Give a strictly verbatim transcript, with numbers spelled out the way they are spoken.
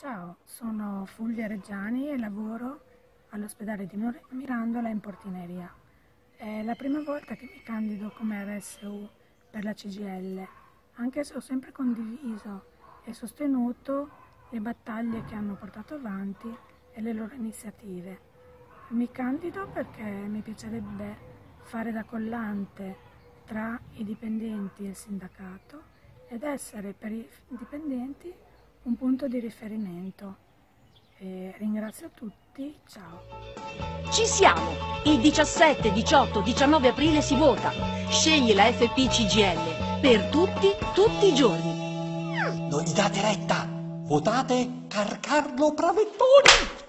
Ciao, sono Fulvia Reggiani e lavoro all'ospedale di Mir- Mirandola in Portineria. È la prima volta che mi candido come R S U per la C G I L, anche se ho sempre condiviso e sostenuto le battaglie che hanno portato avanti e le loro iniziative. Mi candido perché mi piacerebbe fare da collante tra i dipendenti e il sindacato ed essere per i dipendenti un punto di riferimento. E ringrazio tutti, ciao. Ci siamo! Il diciassette, diciotto, diciannove aprile si vota. Scegli la F P C G I L per tutti, tutti i giorni. Non gli date retta! Votate Carcarlo Bravettoni!